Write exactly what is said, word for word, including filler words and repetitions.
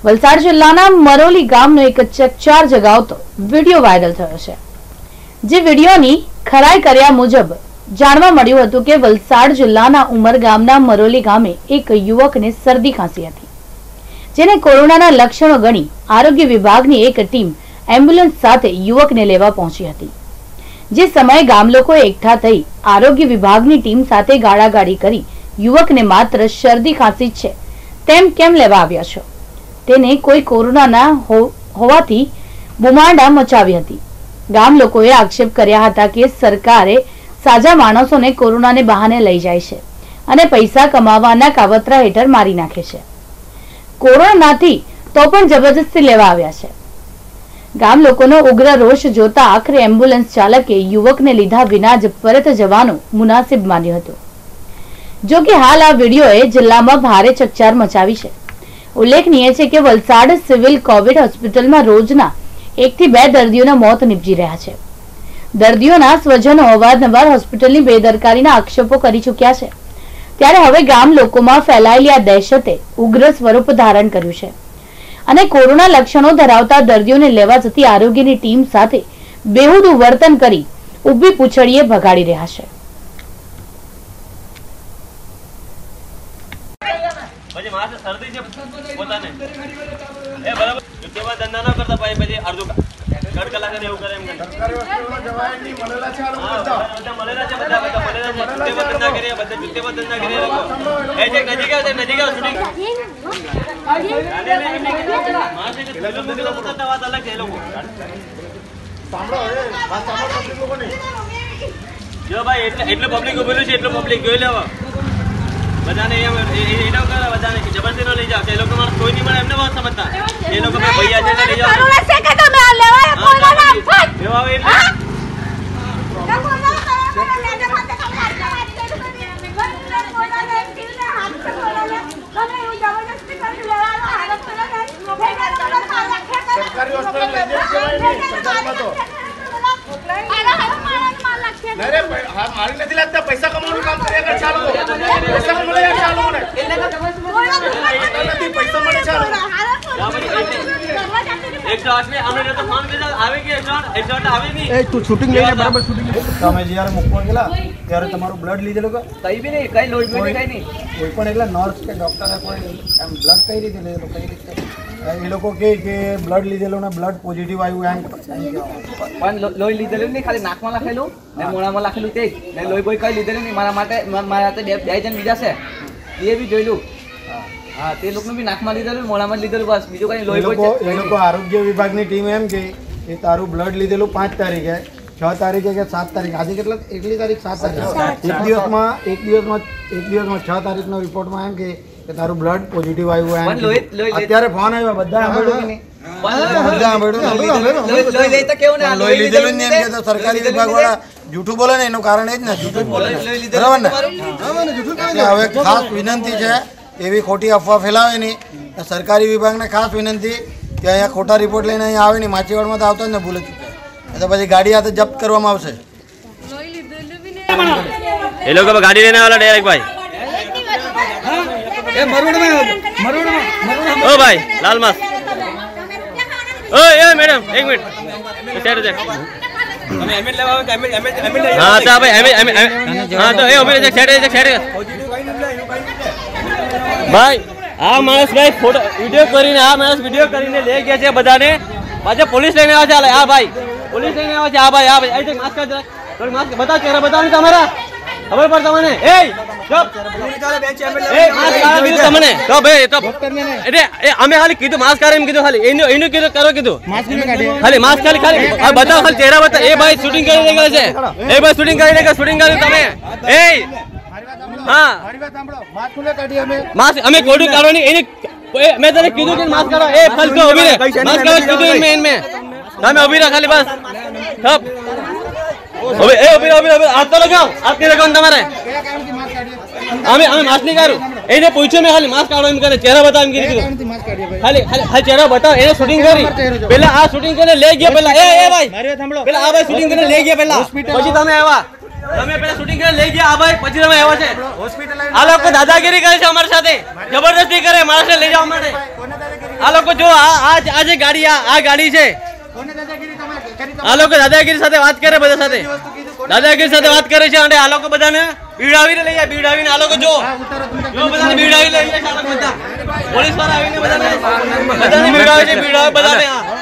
વલસાડ જિલ્લાના મરોલી ગામનો એક ચકચાર જગાવતો વિડીયો વાયરલ થયો છે, જે વિડીયોની ખરાઈ કર્યા મુજબ જાણવા મળ્યું હતું કે વલસાડ જિલ્લાના ઉમર ગામના મરોલી ગામે એક યુવકને શરદી ખાંસી હતી, જેને કોરોનાના લક્ષણો ગણી આરોગ્ય વિભાગની એક ટીમ એમ્બ્યુલન્સ સાથે યુવકને લેવા પહોંચી હતી। જે સમયે ગામ લોકો એકઠા થઈ આરોગ્ય વિભાગની ટીમ સાથે ગાળાગાળી કરી યુવકને માત્ર શરદી ખાંસી છે તેમ કેમ લેવા આવ્યા છો, તેને કોઈ કોરોના ના હોવાથી બુમાડા મચાવી હતી। ગામ લોકોએ આક્ષેપ કર્યા હતા કે સરકારે સાજા માણસોને કોરોનાને બહાને લઈ જાય છે અને પૈસા કમાવાના કાવતરા હેઠળ મારી નાખે છે। કોરોનાથી તો પણ જબરજસ્તી લેવા આવ્યા છે। ગામ લોકોનો ઉગ્ર રોષ જોતા આખરે એમ્બ્યુલન્સ ચાલકે યુવકને લીધા વિના જ પરત જવાનો મુનાસિબ માન્યો હતો। જો કે હાલ આ વિડીયોએ જિલ્લામાં ભારે ચકચાર મચાવી છે। ઉલ્લેખનીય છે કે વલસાડ સિવિલ કોવિડ હોસ્પિટલમાં રોજના એક થી બે દર્દીઓના મોત નિપજી રહ્યા છે। દર્દીઓના સ્વજનો અવારનવાર હોસ્પિટલની બેદરકારીના આક્ષેપો કરી ચૂક્યા છે, ત્યારે હવે ગામ લોકોમાં ફેલાયેલી આ દહેશતે ઉગ્ર સ્વરૂપ ધારણ કર્યું છે અને કોરોના લક્ષણો ધરાવતા દર્દીઓને લેવા જતી આરોગ્યની ટીમ સાથે બેહુદું વર્તન કરી ઊભી પૂંછડીએ ભગાડી રહ્યા છે। પછી માસે શરદી છે પોતાને એ બરાબર જુટેવા ધંધા ન કરતા પાઈ પછી અડધો કડ કલાક ને એવું કરે એમ સરકારી હોસ્પિટલમાં જવાય નહીં મળેલા છે આ લોકો બધા મળેલા છે બધા બધા મળેલા છે જુટેવા ધંધા કરે બધા જુટેવા ધંધા કરે લોકો એ જે નજીક આવે નજીક આવે શૂટિંગ માસે કે ફિલ્મ નીકળો તો વાત અલગ છે એ લોકો સાંભળો એ વાત સાંભળો પબ્લિક લોકો ને જો ભાઈ એટલે એટલે પબ્લિક ઉભેલું છે એટલે પબ્લિક જોઈ લેવા બધાને એનો કરે બધાને જબરદસ્તી ન લઈ જાવ એ લોકો માણસ કોઈ નહીં મળે એમને વાત સમજતા એ લોકો ભાઈ ભૈયા છે લઈ જાવ કરુણા છે કે તમે લેવાય કોના નામ ફટ લેવા એટલે સરકારી હોસ્પિટલ લઈ જવાય નહીં સરકારમાં તો અરે હા મારી નથી લાગતા પૈસા કમાવાનું કામ કરે અગર ચાલો પૈસા મળે યાર ચાલો ને નથી પૈસા મળે ચાલો એકસો આઠ में हमने तो फोन किया આવે કે એકસો આઠ એકસો આઠ આવે નહીં એ તું શૂટિંગ લઈને બરાબર શૂટિંગ તમે જ્યારે મૂકવા ગયેલા ત્યારે તમારું બ્લડ લીધેલું કે કઈ બી નહીં કઈ લોડ બી કઈ નહીં કોઈ પણ એકલા નર્સ કે ડોક્ટરે કોઈ એમ બ્લડ કઈ રીતે લીધેલું કઈ રીતે એ લોકો કહે કે બ્લડ લીધેલું ને બ્લડ પોઝિટિવ આવ્યું એમ પણ લોહી લીધેલું નહીં ખાલી નાકમાં લખેલું ને મોણામાં લખેલું તે ને લોહી બોય કઈ લીધેલું નહીં મારા માટે મારા હાથે બે બે જણ બીજા છે એ બી જોયેલું હા તે લોકોનું બી નાકમાં લીધેલું મોણામાં લીધેલું બસ બીજું કઈ લોહી બોય એ લોકો આરોગ્ય વિભાગની ટીમ એમ કે એ તારું બ્લડ લીધેલું પાંચ તારીખે છ તારીખે કે સાત તારીખ આજે કેટલા એકલી તારીખ સાત તારીખ એક દિવસમાં એક દિવસમાં એક દિવસમાં છ તારીખનો રિપોર્ટમાં એમ કે કે તારું બ્લડ પોઝિટિવ આવ્યું એમ અત્યારે ફોન આવ્યો બધા સાંભળ્યું કે નહીં બધા સાંભળ્યું લોહી લીધેલું ને એમ કે સરકારી વિભાગ વાળા જૂઠું બોલે ને એનું કારણ એ જ ને જૂઠું બોલે બરાબર ને હવે ખાસ વિનંતી છે એવી ખોટી અફવા ફેલાવે નહીં સરકારી વિભાગને ખાસ વિનંતી કે અહીંયા ખોટા રિપોર્ટ લઈને અહીંયા આવે નહીં માછીવાડમાં તો આવતો જ ને ભૂલે ચૂકે તો પછી ગાડી હાથે જપ્ત કરવામાં આવશે એ લોકો ગાડી લઈને આવેલા ડાયરેક્ટ ભાઈ એ મરોડમાં મરોડમાં ઓ ભાઈ લાલ માસ ઓ એ મેડમ એક મિનિટ સેટ દે અમે એમએલ લેવા આવે કે એમએલ એમએલ હા તો ભાઈ એમએલ એમએલ હા તો એ ઉભી રહે સેટ દે સેટ ભાઈ આ માણસ ભાઈ ફોટો વિડિયો કરીને આ માણસ વિડિયો કરીને લઈ ગયા છે બધાને પાછા પોલીસ લઈને આવે છે આ ભાઈ પોલીસ લઈને આવે છે આ ભાઈ આ ભાઈ અહીં માસ્ક કાઢ થોડી માસ્ક બતાવ ચહેરા બતાવો તમારા ખબર પડતા મને એ ચપ એ માસ્ક કાઢ કીધું તમને તો ભાઈ તો એટલે એ અમે ખાલી કીધું માસ્ક કાઢ એમ કીધું ખાલી એનું એનું કીધું કરો કીધું માસ્ક ને કાઢે ખાલી માસ્ક ખાલી ખાલી આ બતાવો ખાલી ચહેરા બતાવ એ ભાઈ શૂટિંગ કરી રહ્યા છે એ ભાઈ શૂટિંગ કરી રહ્યા શૂટિંગ કરી તમે એ હા મારી વાત સાંભળો માસ્ક ને કાઢી અમે માસ્ક અમે કોડું કાઢવાની એને મેં તને કીધું કે માસ્ક કાઢો એ ફલકો ઉભી રહે માસ્ક કાઢો કીધું મેં મેં તમે ઉભી રહો ખાલી બસ થપ હવે એ ઉભી ઉભી ઉભી હાથ તો લગાવ હાથ ની લગાવ તમારે અમે અમે માસ્ક નહીં કાઢું એને પૂછ્યું મેં ખાલી માસ્ક કાઢો એમ કરે ચહેરા બતાવ એમ કીધું ખાલી ખાલી ચહેરા બતાવ એને શૂટિંગ કરી પેલા આ શૂટિંગ કરીને લઈ ગયા પેલા એ એ ભાઈ પેલા આ ભાઈ શૂટિંગ કરીને લઈ ગયા પેલા પછી તમે આવ્યા તમે પેલા શૂટિંગ કરીને લઈ ગયા આ ભાઈ પછી તમે આવ્યા છે હોસ્પિટલ આ લોકો દાદાગીરી કરે છે અમારી સાથે જબરદસ્તી કરે માણસને લઈ જવા માટે આ લોકો જો આ આ જે ગાડી આ આ ગાડી છે આ લોકો દાદાગીરી સાથે વાત કરે બધા સાથે દાદાગીરી સાથે વાત કરે છે અને આ લોકો બધાને બીડાવીને લઈ જાય બીડાવીને આ લોકો જો જો બધાને બીડાવી લઈ જાય બધા પોલીસ વાળા આવીને બધાને બધાને બીડાવે છે બીડાવે બધાને